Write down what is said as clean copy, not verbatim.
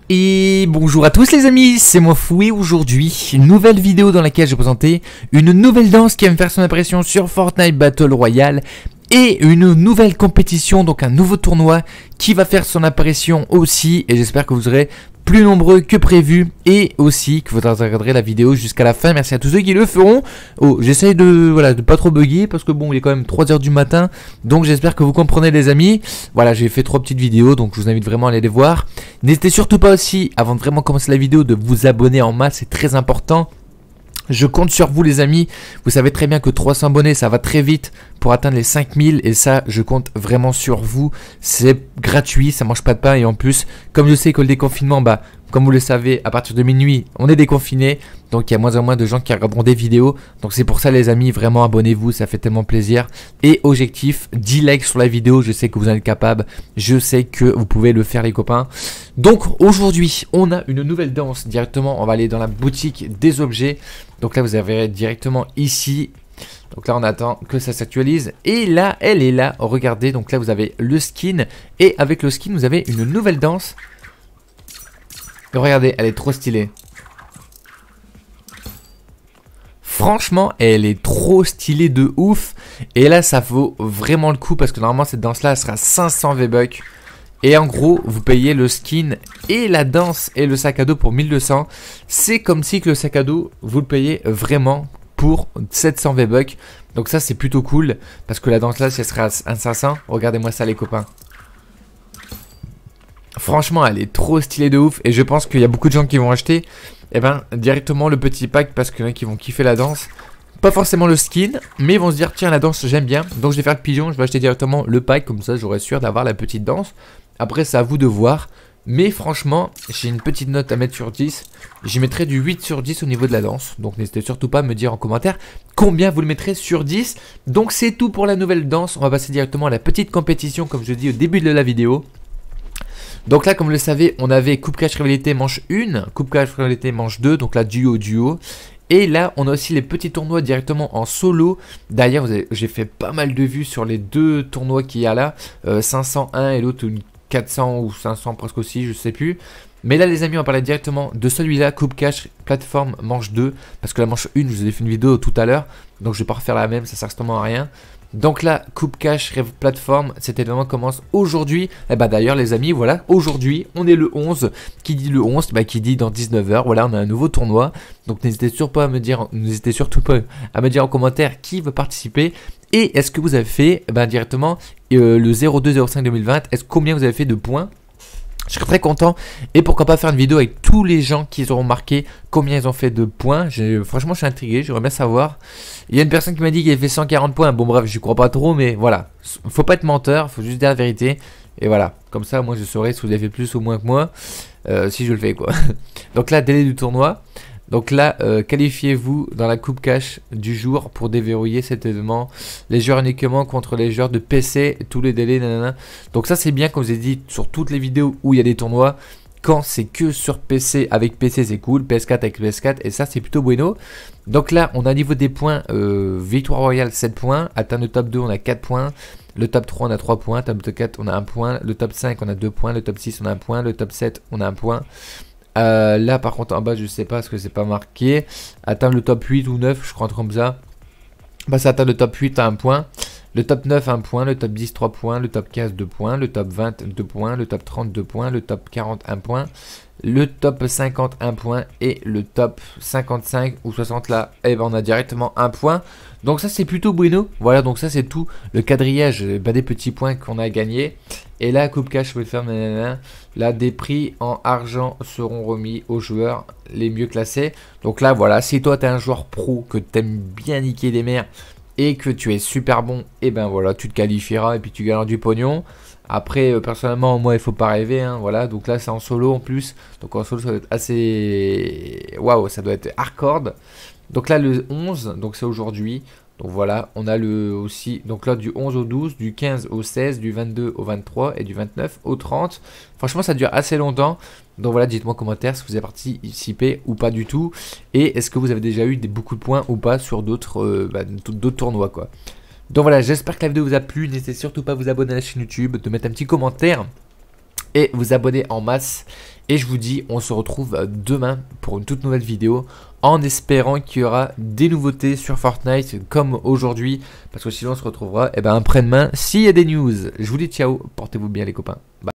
Et bonjour à tous les amis, c'est moi Fouet. Aujourd'hui, une nouvelle vidéo dans laquelle je vais présenter une nouvelle danse qui va me faire son apparition sur Fortnite Battle Royale et une nouvelle compétition, donc un nouveau tournoi qui va faire son apparition aussi. Et j'espère que vous serez plus nombreux que prévu et aussi que vous regarderez la vidéo jusqu'à la fin. Merci à tous ceux qui le feront. Oh, j'essaye de pas trop bugger parce que bon, il est quand même 3 h du matin, donc j'espère que vous comprenez les amis. Voilà, j'ai fait 3 petites vidéos, donc je vous invite vraiment à aller les voir. N'hésitez surtout pas aussi, avant de vraiment commencer la vidéo, de vous abonner en masse, c'est très important. Je compte sur vous les amis, vous savez très bien que 300 abonnés ça va très vite pour atteindre les 5000 et ça je compte vraiment sur vous. C'est gratuit, ça mange pas de pain et en plus comme je sais que le déconfinement, comme vous le savez à partir de minuit on est déconfiné, donc il y a moins en moins de gens qui regarderont des vidéos. Donc c'est pour ça les amis, vraiment abonnez-vous, ça fait tellement plaisir. Et objectif 10 likes sur la vidéo, je sais que vous en êtes capable, je sais que vous pouvez le faire les copains. Donc aujourd'hui on a une nouvelle danse directement, on va aller dans la boutique des objets. Donc là vous avez directement ici. Donc là on attend que ça s'actualise. Et là elle est là, regardez. Donc là vous avez le skin. Et avec le skin vous avez une nouvelle danse. Et regardez, elle est trop stylée. Franchement elle est trop stylée de ouf. Et là ça vaut vraiment le coup parce que normalement cette danse là elle sera 500 V-Bucks. Et en gros, vous payez le skin et la danse et le sac à dos pour 1200. C'est comme si que le sac à dos, vous le payez vraiment pour 700 V-Bucks. Donc ça, c'est plutôt cool. Parce que la danse là, si elle sera à 500, regardez-moi ça les copains. Franchement, elle est trop stylée de ouf. Et je pense qu'il y a beaucoup de gens qui vont acheter directement le petit pack parce qu'il y en a qui vont kiffer la danse. Pas forcément le skin, mais ils vont se dire tiens la danse j'aime bien, donc je vais faire le pigeon, je vais acheter directement le pack, comme ça j'aurai sûr d'avoir la petite danse. Après c'est à vous de voir, mais franchement j'ai une petite note à mettre sur 10, j'y mettrai du 8 sur 10 au niveau de la danse. Donc n'hésitez surtout pas à me dire en commentaire combien vous le mettrez sur 10. Donc c'est tout pour la nouvelle danse, on va passer directement à la petite compétition comme je dis au début de la vidéo. Donc là comme vous le savez on avait coupe cache rivalité manche 1, coupe cache rivalité manche 2, donc là duo. Et là, on a aussi les petits tournois directement en solo. D'ailleurs, j'ai fait pas mal de vues sur les deux tournois qu'il y a là. 501 et l'autre 400 ou 500 presque aussi, je sais plus. Mais là, les amis, on va parler directement de celui-là, Coupe Cash Plateforme manche 2. Parce que la manche 1, je vous ai fait une vidéo tout à l'heure. Donc, je vais pas refaire la même, ça sert strictement à rien. Donc là, Coupe Cash Plateforme, cet événement commence aujourd'hui. Et d'ailleurs les amis, voilà, aujourd'hui, on est le 11. Qui dit le 11, qui dit dans 19 h. Voilà, on a un nouveau tournoi. Donc n'hésitez surtout pas à me dire, en commentaire qui veut participer. Et est-ce que vous avez fait directement le 02-05-2020, combien vous avez fait de points? Je serais très content et pourquoi pas faire une vidéo avec tous les gens qui auront marqué combien ils ont fait de points. Franchement je suis intrigué, j'aimerais bien savoir. Il y a une personne qui m'a dit qu'il avait fait 140 points. Bon bref, je crois pas trop mais voilà. Faut pas être menteur, faut juste dire la vérité. Et voilà, comme ça moi je saurai si vous avez fait plus ou moins que moi. Si je le fais quoi. Donc là, délai du tournoi. Donc là, qualifiez-vous dans la coupe cash du jour pour déverrouiller cet événement. Les joueurs uniquement contre les joueurs de PC, tous les délais, nanana. Donc ça c'est bien comme je vous ai dit sur toutes les vidéos où il y a des tournois. Quand c'est que sur PC, avec PC c'est cool, PS4 avec PS4 et ça c'est plutôt bueno. Donc là on a niveau des points, victoire royale 7 points, atteindre le top 2 on a 4 points. Le top 3 on a 3 points, top 4 on a 1 point, le top 5 on a 2 points, le top 6 on a 1 point, le top 7 on a 1 point. Là par contre en bas je sais pas parce que c'est pas marqué. Atteindre le top 8 ou 9 je crois comme ça. Ça atteint le top 8 à 1 point. Le top 9 1 point, le top 10 3 points, le top 15 2 points, le top 20 2 points, le top 30 2 points, le top 40 1 point, le top 50 1 point et le top 55 ou 60 là, on a directement 1 point. Donc ça c'est plutôt bueno. Voilà, donc ça c'est tout le quadrillage des petits points qu'on a gagné. Et là coupe cash je vais le faire là des prix en argent seront remis aux joueurs les mieux classés. Donc là voilà, si toi tu es un joueur pro que tu aimes bien niquer des mers et que tu es super bon, et voilà, tu te qualifieras et puis tu gagneras du pognon. Après, personnellement, moi, il faut pas rêver, hein, voilà. Donc là, c'est en solo en plus. Donc en solo, ça doit être assez... Waouh, ça doit être hardcore. Donc là, le 11, donc c'est aujourd'hui. Donc voilà, on a le aussi, donc là du 11 au 12, du 15 au 16, du 22 au 23 et du 29 au 30. Franchement ça dure assez longtemps. Donc voilà, dites-moi en commentaire si vous avez participé ou pas du tout. Et est-ce que vous avez déjà eu beaucoup de points ou pas sur d'autres tournois quoi. Donc voilà, j'espère que la vidéo vous a plu. N'hésitez surtout pas à vous abonner à la chaîne YouTube, de mettre un petit commentaire et vous abonner en masse. Et je vous dis, on se retrouve demain pour une toute nouvelle vidéo, en espérant qu'il y aura des nouveautés sur Fortnite comme aujourd'hui, parce que sinon on se retrouvera après-demain s'il y a des news. Je vous dis ciao, portez-vous bien les copains. Bye.